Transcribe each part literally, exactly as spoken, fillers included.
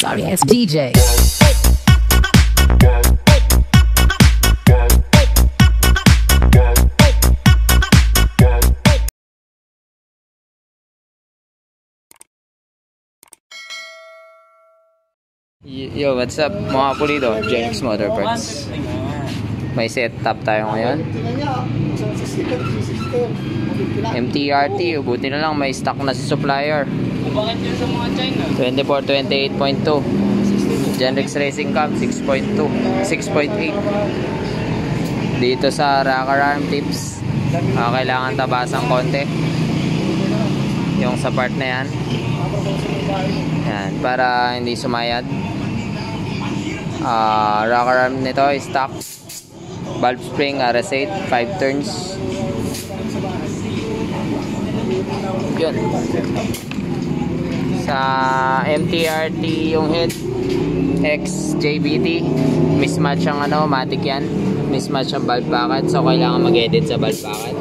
Sorry ass D J. Yo, what's up mga pulido? James Motorparts. May setup tayo ngayon. M T R T, buti na lang may stock na si supplier. twenty-four twenty-eight point two Genrex Racing Cam six point two six point eight. Dito sa rocker arm tips, uh, kailangan tabasang konti yung sa part na yan. Yan, para hindi sumayad. Uh, rocker arm nito is stock. Valve spring R S eight, five turns. Yun. Sa M T R T yung head X J B T, mismatch ang ano, matic yan. Mismatch ang valve packet, so kailangan mag-edit sa valve packet.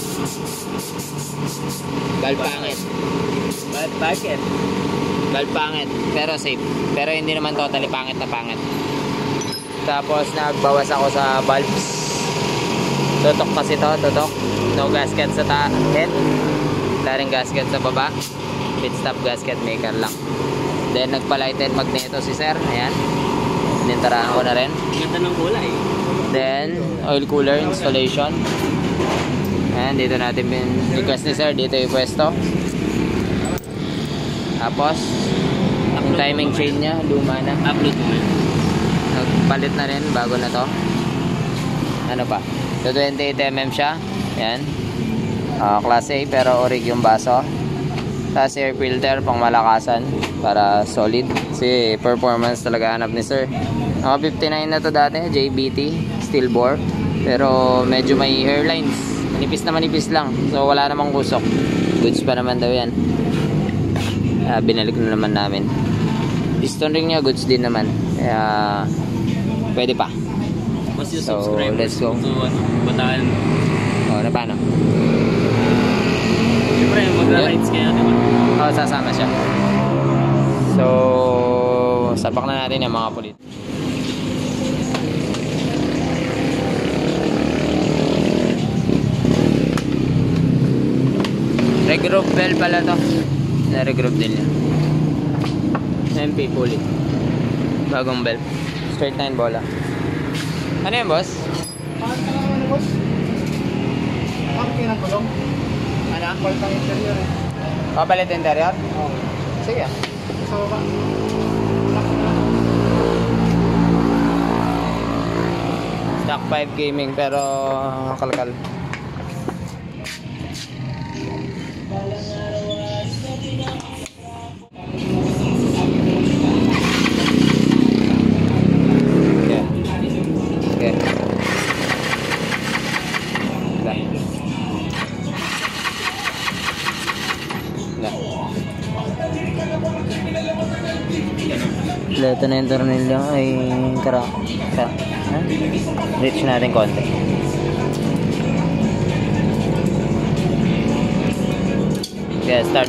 Valve packet. Valve packet. Valve pangit, pero safe. Pero hindi naman totally pangit na pangit. Tapos nagbawas ako sa valves. Tutok kasi to, tutok. No gasket sa ta head. Wala rin gasket sa baba. Pit stop gasket maker lang. Then nagpa-lighted magneto si sir. Ayan. Nintarahan ko na rin. Ganda ng kulay. Then oil cooler installation. Ayan, dito natin request ni sir. Dito yung pwesto. Tapos yung timing chain nya luma na, upload mo. nagpalit na rin bago na to. Ano pa, so twenty-eight millimeter siya. Yan, uh, class A pero orig yung baso. Tapos air filter pang malakasan para solid, kasi performance talaga hanap ni sir. Mga fifty-nine na to dati, J B T steel bore, pero medyo may airlines, manipis na manipis lang, so wala namang kusok. Goods pa naman daw yan. Uh, binalik na naman namin. Piston ring niya goods din naman, kaya pwede pa. So let's go. So ano, bataan. Oh, na paano? Siyempre magra-rides kayo, di ba? Oh, sasama siya. So sapak na natin yung mga pulit. Regroup bell pala to. Na-regroup din niya. M P pulit. Bagong bell. Straight nine bola. Ano yan, boss? Ano, boss? Pangkin ang gulong. Ano? Paltang interior eh. Papalit interior? Oo. Sige. Sa baba. Stock five gaming pero kalkal. Ito na yung tornilyo ay kara kara ha? Reach natin konti. Okay, start.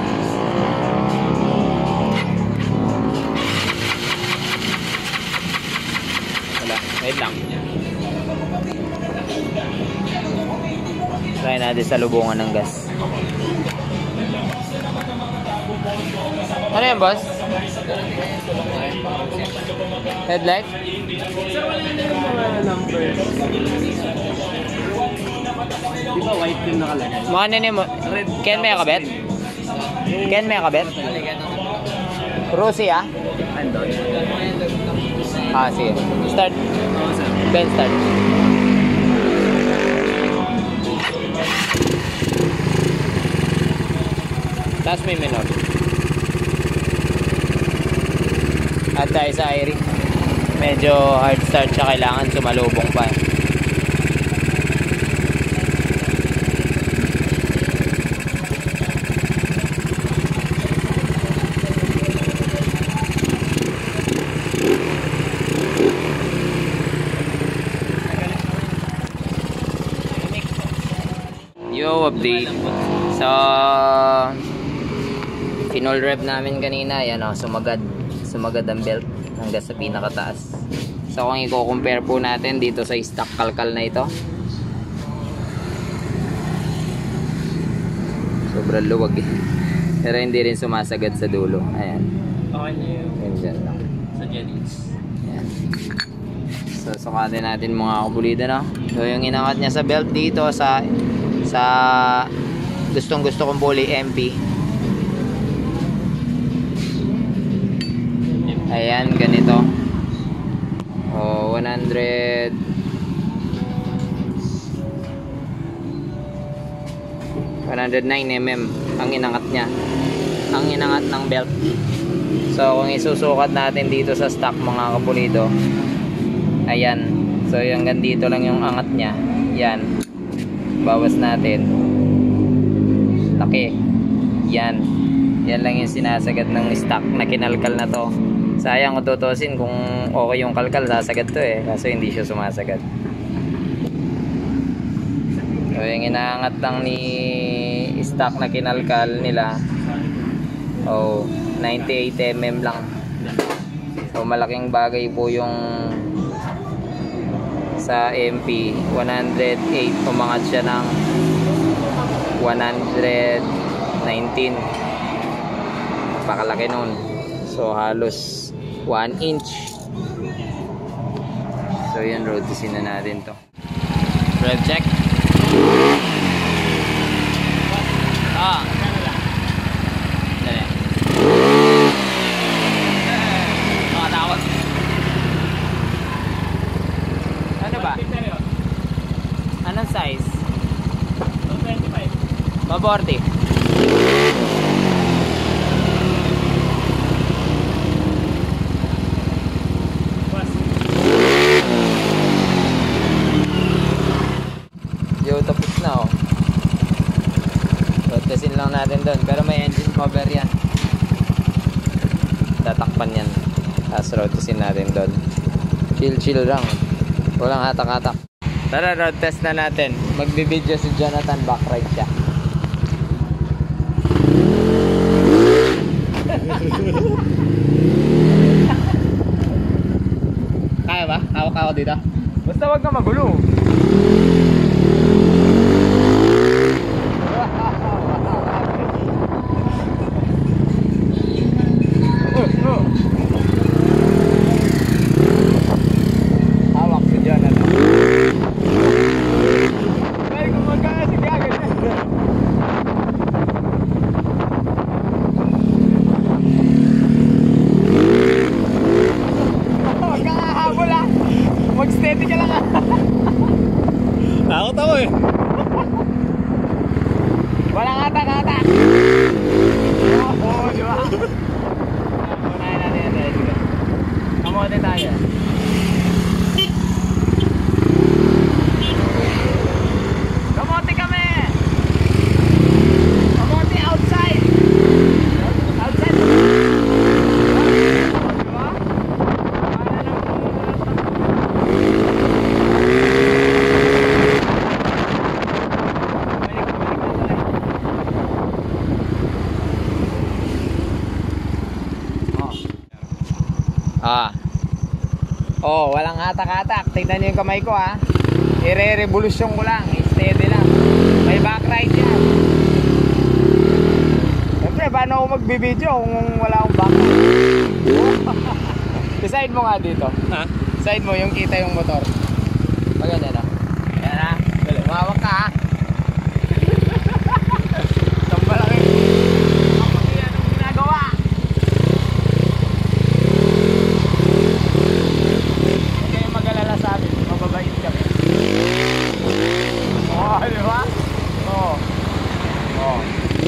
Wala, wait lang. Try natin sa lubungan ng gas. Ano yan, boss? Headlight? Sir, wala na yung mga numbers. Di ba white yung nakalagay? Mga nini mo. Ken may kabet? Ken may kabet? Rusi ah? Andon. Ah, sige. Start. Oo, sir. Ben, start. Tapos may minor. At tayo sa airing. Medyo hard start siya, kailangan sumalubong pa. Yo, update. So, finol rev namin kanina, yan o, sumagad. So sumagad ang belt hanggang sa pinakataas. So kung i-compare po natin dito sa stock kalkal na ito, sobrang luwag eh. Pero hindi rin sumasagad sa dulo. Ayan. Okay na yun. Ayan dyan lang. Sa Jennings. Ayan. So sukatin natin mga kapulida, no? So yung inangat niya sa belt dito sa sa gustong gusto kong bully M P. Ayan, ganito. Oh, one hundred one oh nine millimeters ang inangat niya. Ang inangat ng belt. So, kung isusukat natin dito sa stock mga kapulido, ayan. So, hanggang dito lang yung angat niya. Yan. Bawas natin. Laki. Yan. Yan lang yung sinasagad ng stock na kinalkal na to. Sayang kung tutusin kung okay yung kalkal, sasagad to eh. Kaso hindi siya sumasagad. So, yung inaangat lang ni stock na kinalkal nila, oh, ninety-eight millimeters lang. So, malaking bagay po yung sa M P. one hundred eight, umangat siya ng one hundred nineteen. Pakalaki nun. So, halos one inch. So, yan, road test na natin to. Rev check. Ah. Dali. Makatakot. Ano ba? Anong size? two twenty-five. Ma forty. Yo, tapos na oh. Road testin lang natin doon. Pero may engine cover yan. Tatakpan yan. Tapos road testin natin doon. Chill chill lang. Walang hatak-hatak. Tara, road test na natin. Magbibideo si Jonathan, backride siya. Kaya ba? Hawak ako dito? Basta wag ka magulo. Hawak si Jonathan. Kaya kung magkaya si Gagan. Huwag ka kahabol ah. Mag-steady ka lang ah. Takot ako eh. Walang atak-atak. Oo, di ba? Unahin natin yan tayo dito. Kamote tayo. Kamote kami! Kamote outside! Outside! Di ba? Para lang Ah. Oh, walang hatak-hatak. Tingnan niyo yung kamay ko ha. Ire-revolusyon ko lang. Steady lang. May backride yan. Siyempre, paano ako magbibideo kung wala akong backride? Side mo nga dito. Ha? Side mo yung kita yung motor. Maganda na. Yan ha. Umawak ka ha. Tambalaki. Kapag yan ang ginagawa. Huwag kayong mag-alala sa amin. Mababait kami. Oo, di ba? Oo. Oo.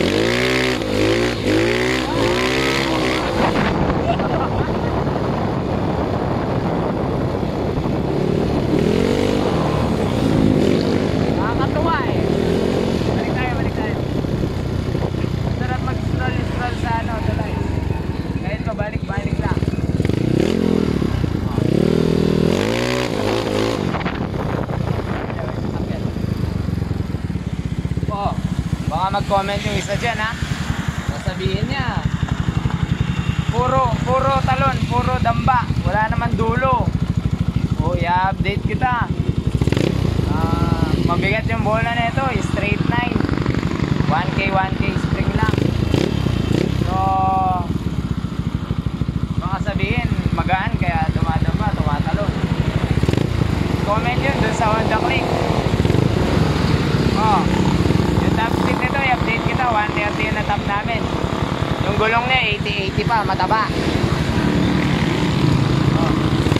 Nakakatuwa eh. Balik tayo, balik tayo. Sarap mag-stroll-stroll sa ano, tulay. Kahit pabalik-balik lang. Oh, baka mag-comment yung isa dyan ha. Sasabihin niya, puro, puro talon, puro damba. Wala naman dulo. O, i-update kita. Ah, mabigat yung bola na ito, straight nine. one K, one K spring lang. So, baka sabihin, magaan kaya dumadamba, tumatalon. Comment yun dun sa Honda Click. Oh, yung top speed nito, i-update kita, one thirty yung na-top namin. Yung gulong niya, eighty eighty pa, mataba. Oh.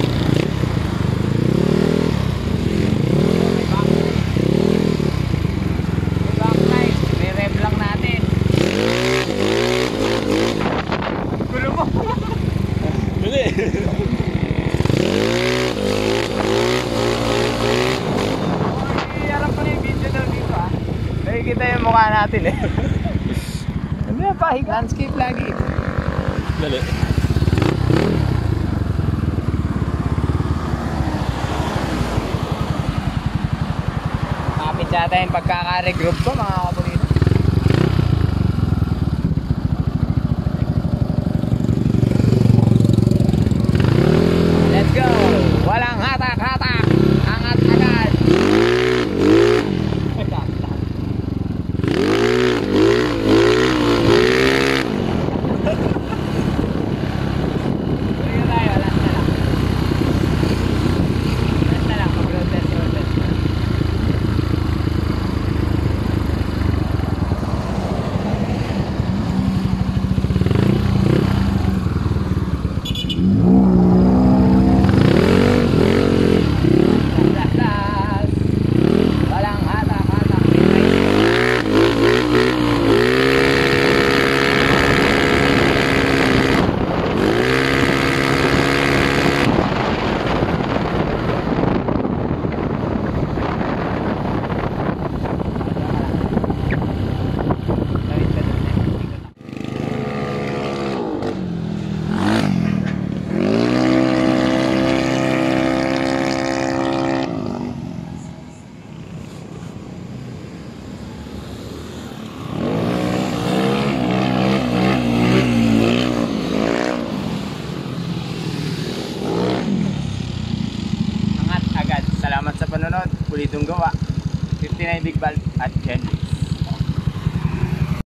May back light, may rev lang natin. Gulo mo. Mali. Harap ko na yung video daw dito ah. Nakikita yung mukha natin eh. Ano yan pa? Landscape lagi. Mali. Kapit yata yung pagkaka-regroup ko mga kapulino. Let's go! Walang hatak-hatak! Angat agad! Tuloy na tayo, last na lang. Last na lang, mag-road test, road test. Last, last. Walang hatak-hatak. Angat agad. Salamat sa panonood. Pulitong gawa. fifty-nine Big Valve at Gen.